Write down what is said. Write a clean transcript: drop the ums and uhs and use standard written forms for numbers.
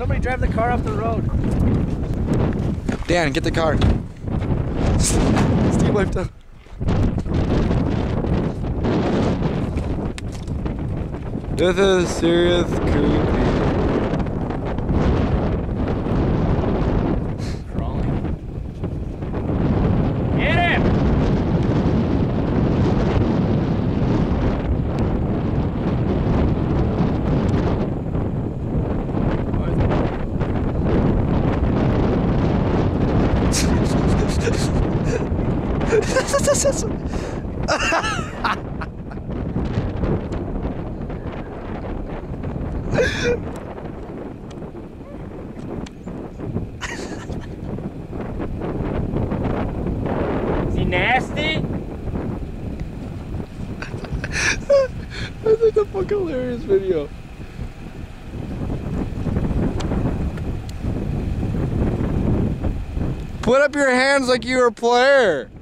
Somebody drive the car off the road. Dan, get the car. Steve wiped up. This is serious Coon. Crawling. Get him! Is he nasty? That's like a fucking hilarious video. Put up your hands like you're a player.